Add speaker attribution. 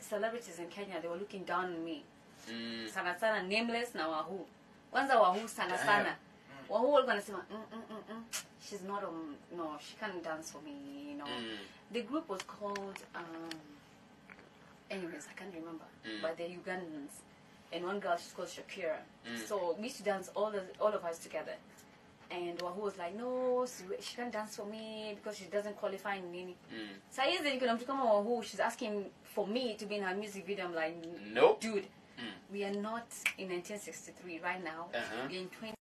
Speaker 1: celebrities in Kenya, they were looking down on me. Sana sana Nameless na Wahu. Kwanza Wahu sana sana. Wahu walikuwa nasema she's not no, she can't dance for me, you know. The group was called anyways, I can't remember. But they're Ugandans. And one girl, she's called Shakira. So we used to dance all of us together. And Wahu was like, no, she can't dance for me because she doesn't qualify in any. So I used to come on Wahu, she's asking for me to be in her music video. I'm like,
Speaker 2: nope.
Speaker 1: Dude, we are not in 1963 right now. We're in 20.